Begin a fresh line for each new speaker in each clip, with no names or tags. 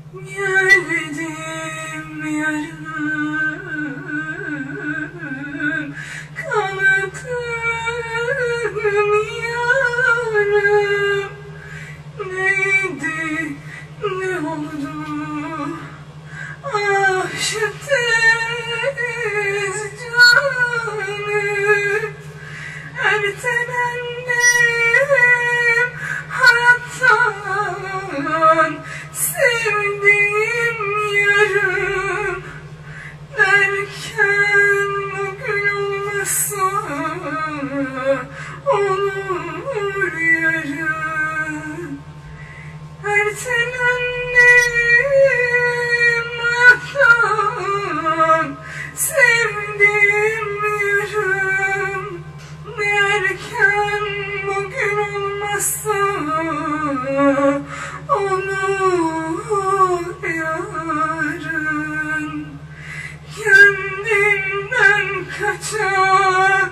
Geldim yarım, kaldım yarım. Neydi, ne oldu? Ah şu tez canım, ertelendim hayattan, sevdiğim yarım. Derken bugün olmazsa olur yarım. Ertelendim hayattan, sevdiğim yarım. Derken bugün olmazsa olur yarın. Kendimden kaçak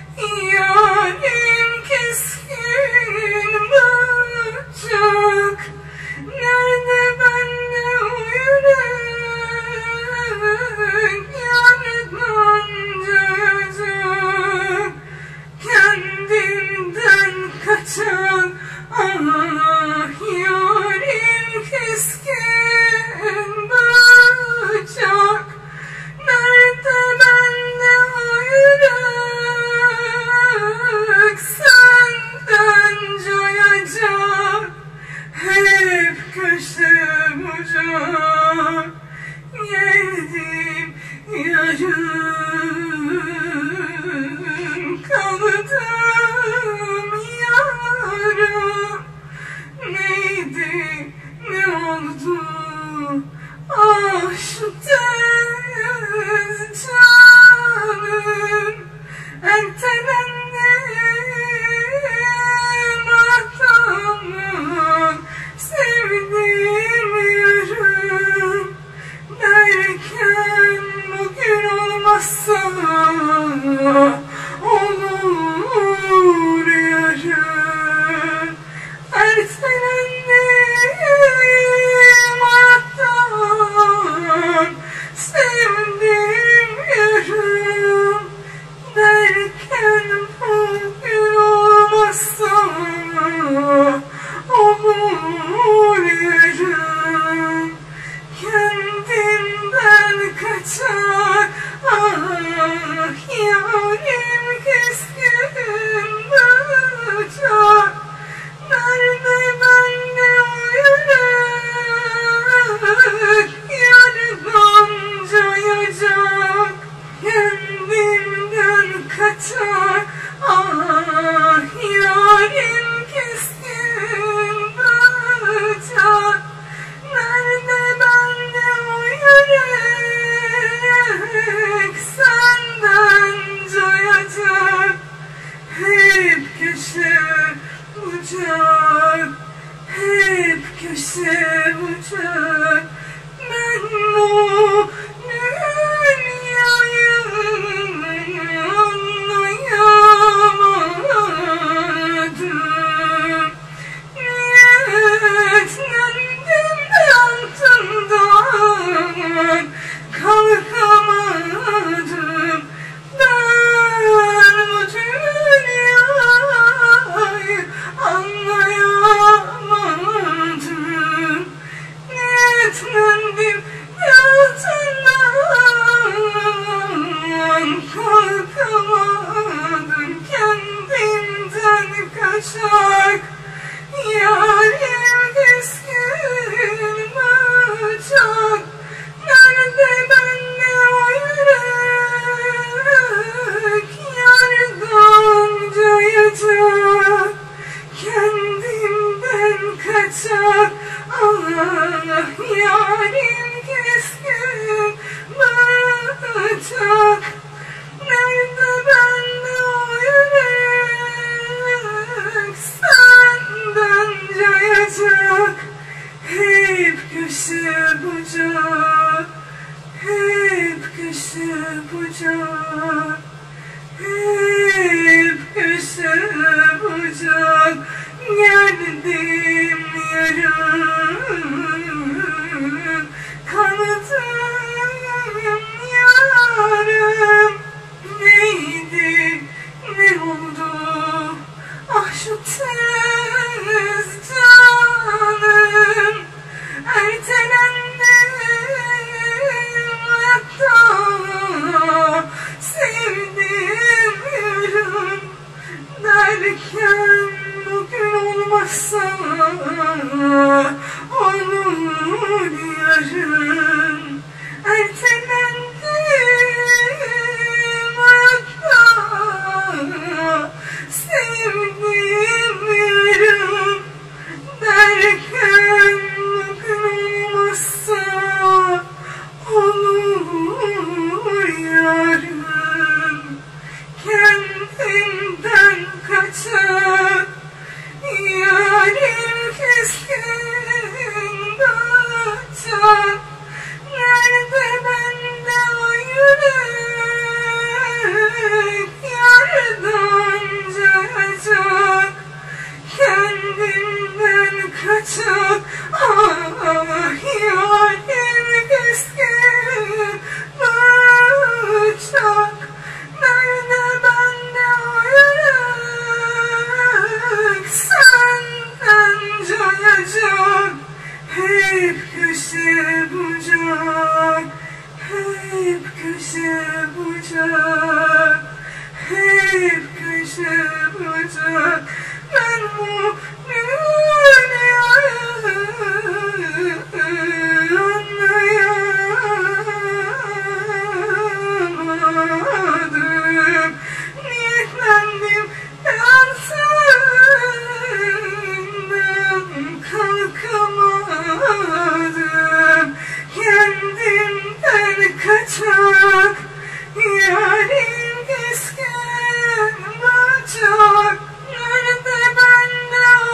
yarim keskin bıçak. Nerede bende o yürek yardan cayacak. Kendimden kaçak ah yarim keskin bıçak. Nerede bende o yürek senden cayacak. Hep köşe bucak geldim yarım, kaldım yarım. Neydi, ne oldu? Ah şu tez canım, ertelendim hayattan, sevdiğim yarım. Derken bugün olmazsa olur yarın. Ertelendim hayattan, sevdiğim yarım. Derken bugün olmazsa olur yarın. Kendimden kaçar ah yarim keskin bıçak. Nerede bende o yürek yardan cayacak. Kendimden kaçar ah yarim keskin bıçak. Nerede bende o yürek senden cayacak. Hep köşe bucak, hep köşe bucak. Ben bu dünyayı anlayamadım. Niyetlendim altından, kalkamadım. Ben bu dünyayı anlayamadım. Niyetlendim altından, kalkamadım. Kendimden kaçak yarim keskin bıçak. Nerede bende o yürek yardan cayacak. Kendimden kaçak ah yarim keskin bıçak. Nerede bende o yürek senden cayacak. Hep köşe bucak, hep köşe bucak, hep köşe bucak. Geldim yarım, şu tez canım, ertelendim hayatta, sevdim yarım derken bugün olmazsa olur yarın. Ertelendim hayatta, sevdim yarım derken bugün olmazsa olur yarın. Kendimden kaçan yarim keskin bıçak, nerede bende o yürek yardan cayacak. Kendimden kaçak yarim keskin bıçak, nerede bende o yürek senden cayacak. Hep köşe bucak, hep köşe bucak, hep köşe bucak. Ben bu dünyayı anlayamadım. Niyetlendim altından kalkamadım. Kendimden kaçak yarim keskin bıçak, nerede bende o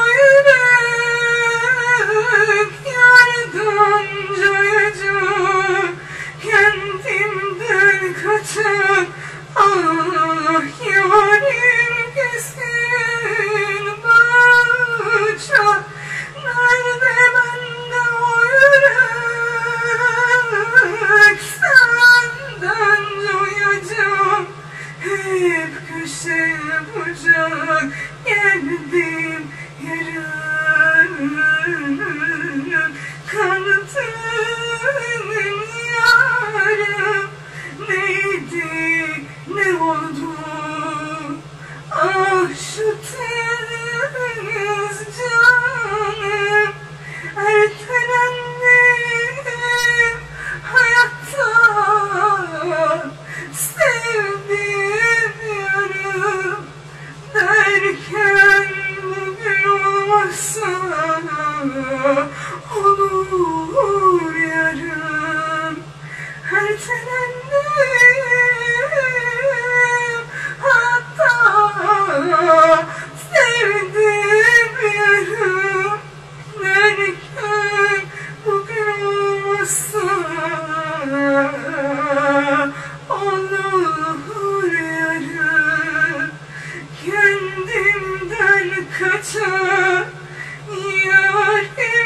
yürek yardan cayacak. Kendimden kaçak yarim keskin bıçak, nerede bende o yürek senden doyacak. Hep köşe bucak geldim yarım, kanatım yarım. Neydi ne oldu ah şu tez canım, ertelendim hayatta, sevdim yarım derken bugün olmazsa olur yarın. Ertelendim hayatta, sevdim yarım derken bugün olmazsa olur yarın. Kendimden kaçan yarim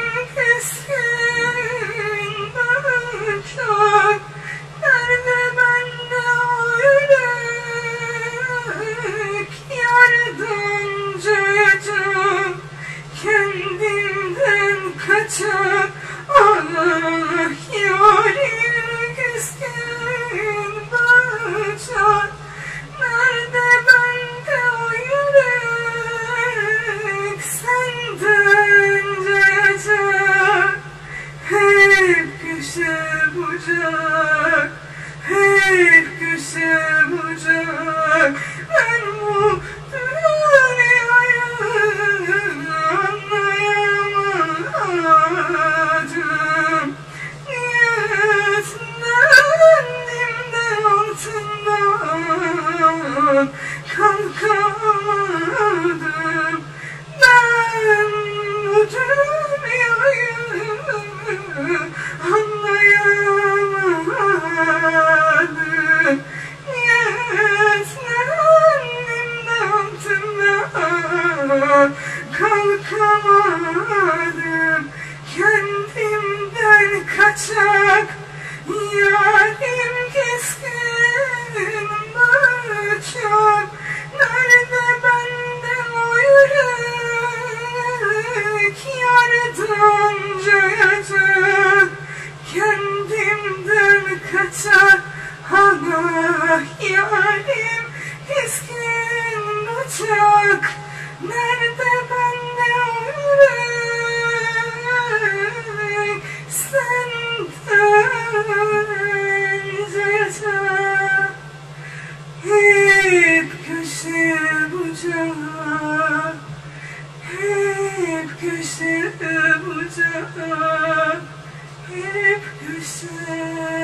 keskin bıçak, nerede bende o yürek yardan cayacak. Kendimden kaçan yarim keskin bıçak, nerede bende o yürek senden cayacak. Hep köşe bucak, hep köşe bucak. Ben bu dünyayı anlayamadım. Niyetlendim de altından kalkamadım. Ben bu dünyayı anlayamadım. Niyetlendim de altından kalkamadım. Kendimden kaçak yarim keskin bıçak, nerede bende o yürek bıçak, ah yarim keskin bıçak. Nerede bende yürek, senden ceza. Hep köşe bucak, hep köşe bucak, hep köşe